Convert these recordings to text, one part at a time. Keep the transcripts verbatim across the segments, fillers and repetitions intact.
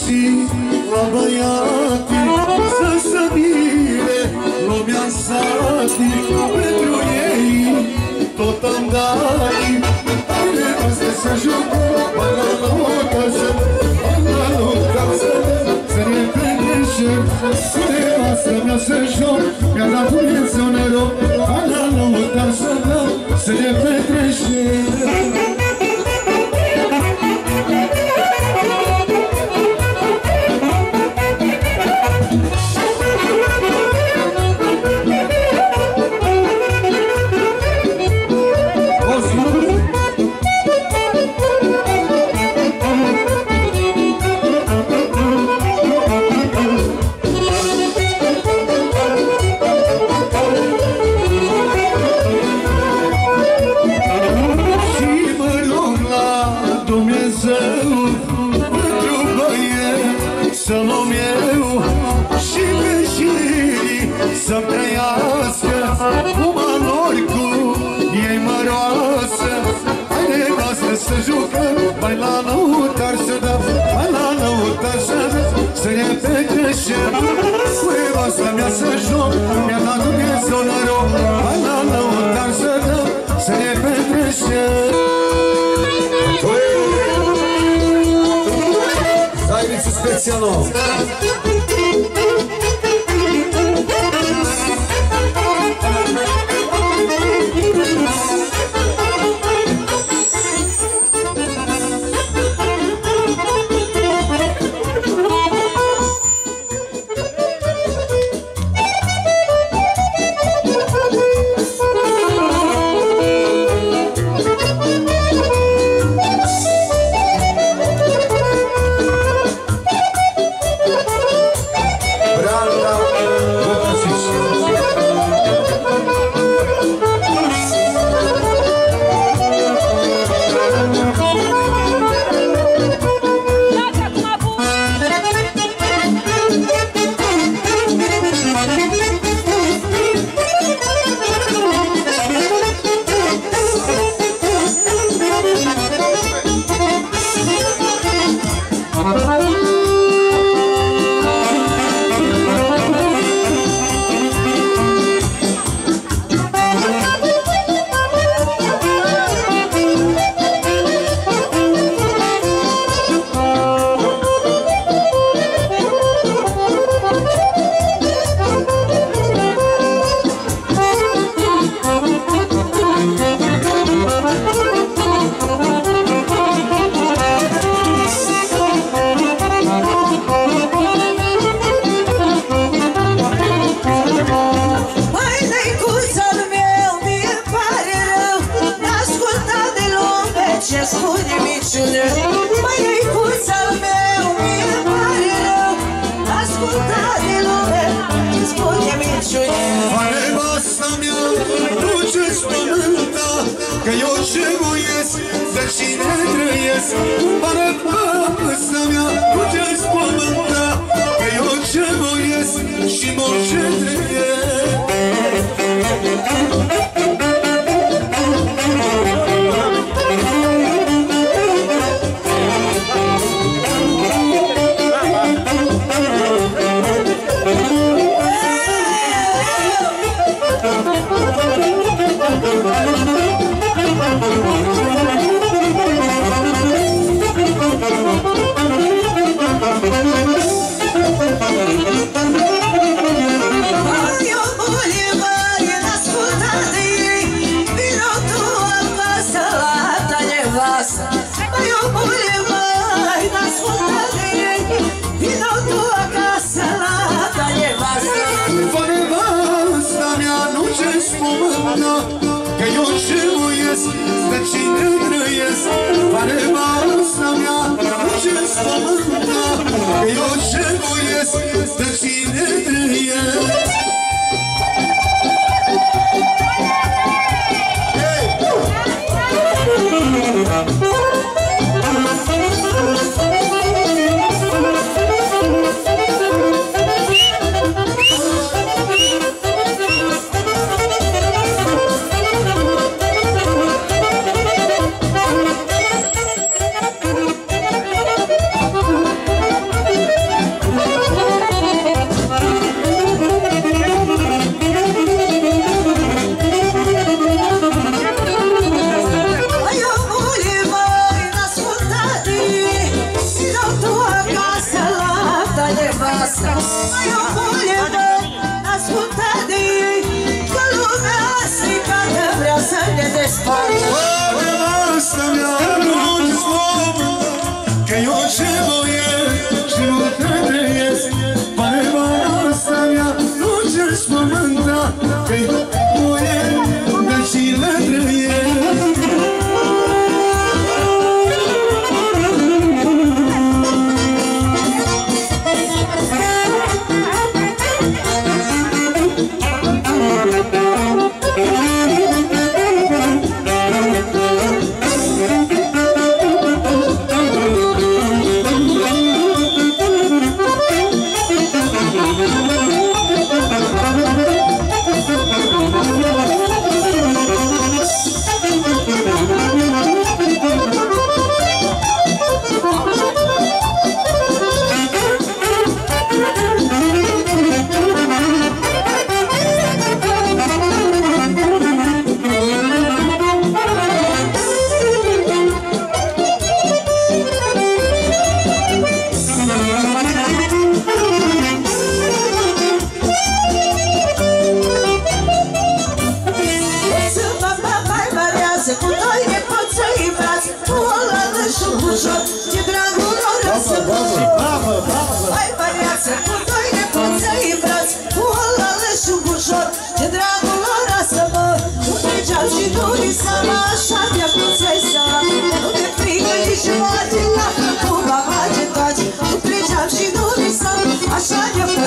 și la băiatii să se bine lumea în satii. Pentru ei tot am dat, ale noastre să jucă până la lăută să până la lăută să ne petrecem. Nevastă mea să joc, mi-a dat Dumnezeu noroc, până la lăută să dăm să ne petrecem. Să-mi trăiască cu manori cu ei măroasă. Hai nevastă să jucăm, mai la lăutar să dăm, mai la lăutar să dăm, să ne petrecem. Cu nevasta mea să joc, mi-a dat Dumnezeu noroc, mai la lăutar să dăm, să ne petrecem. Zajednicy specjalną. Că eu ce voiesc, de cine trăiesc, arătă-mi mea, nu ce-ți pământa. Că eu ce voiesc și mor ce trăiesc. Că eu ce voiesc, de cine trăiesc, pare masa mea, nu ce-ți pământa. Că eu ce voiesc, de cine trăiesc.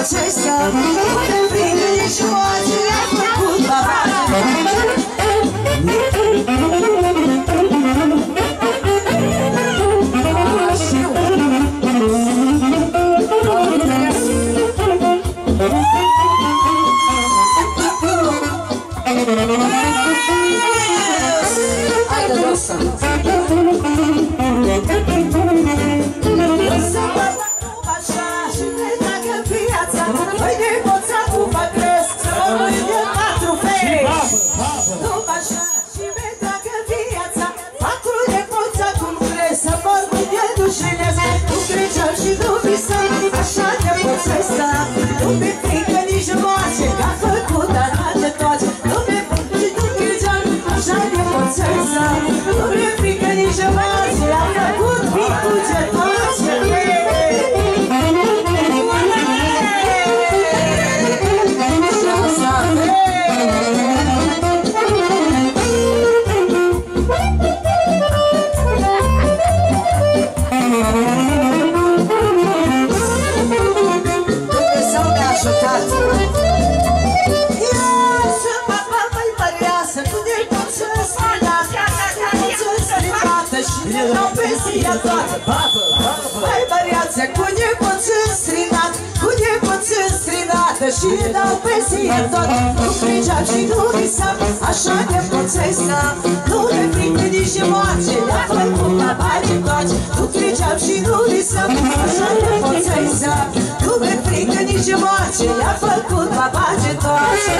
procesa, unde prinde nici moace, le-a făcut babace. Haide, Rosa! Așa și ne tragă viața, noi de poța cu mă cresc, să mă mâini de patru fei. După așa și ne tragă viața, patru de poța cum cresc, să mă mâini de dușinesc. Nu creceam și nu visam, așa de poța sta. Nu mi-e frică nici moace, că-a făcut dana de toate. Nu mi-e frică și nu creceam, așa de poța sta. Nu mi-e frică nici moace, a făcut picul ce toace. Dumnezeu ne-a ajutat. Eu sunt papa mai măreasă, cu de-l-poță strinată, poță strinată și de-l-o pensia toată. Mai măreasă, cu de-l-poță strinată, cu de-l-poță strinată și de-l-o pensia toată. Nu cregeam și nu visam, așa de poțesta. Nu ne frică nici moace, le-a făcut babace toate. Nu cregeam și nu visam, așa de poțesta. Nu ne frică nici moace, le-a făcut babace toate.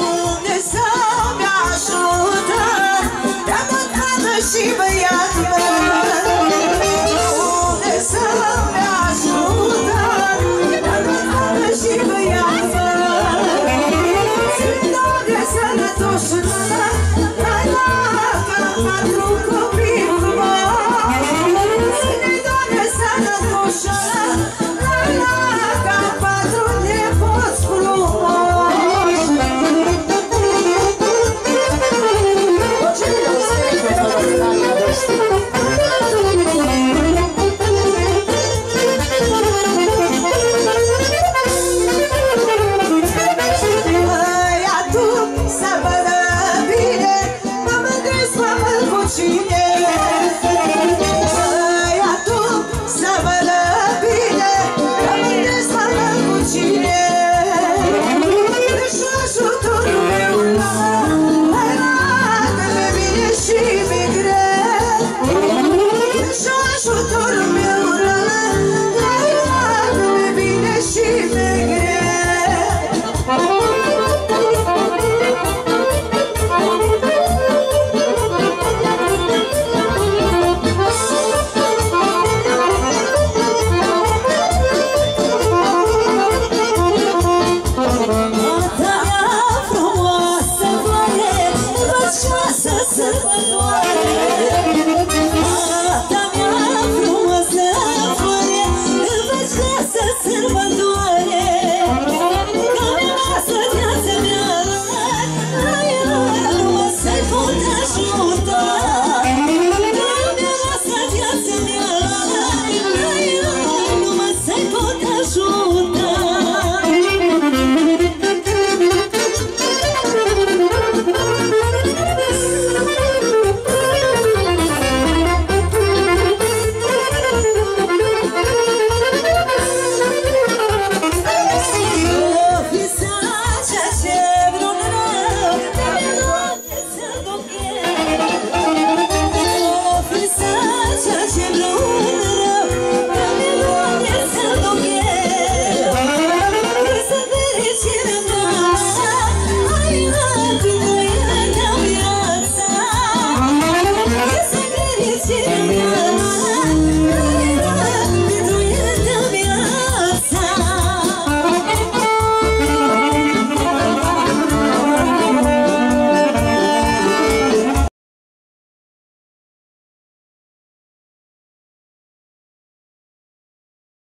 Și băiatul meu